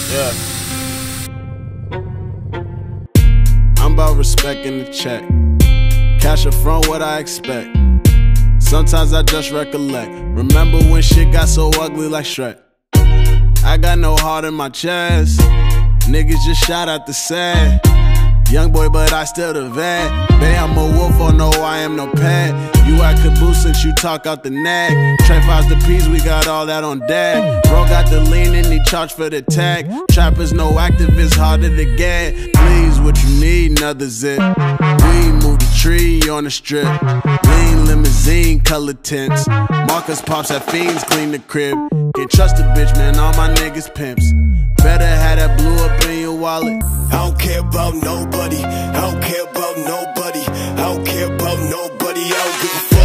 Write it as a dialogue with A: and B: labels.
A: Yeah. I'm about respecting the check. Cash up front, what I expect. Sometimes I just recollect. Remember when shit got so ugly like Shrek. I got no heart in my chest. Niggas just shot at the set. Young boy, but I still the vet. Bae, I'm a wolf, oh no, I am no pet. You at caboose since you talk out the neck. Trey fives the peas, we got all that on deck. Bro got the lean and he charged for the tech. Trappers, no activists, harder to get. Please, what you need, another zip. We move the tree on the strip. Lean limousine, color tints. Marcus pops at fiends, clean the crib. Can't trust a bitch, man, all my niggas pimps. Better have that blue up in your wallet.
B: I don't care about nobody. I don't care about nobody. I don't care about nobody. I don't give a fuck.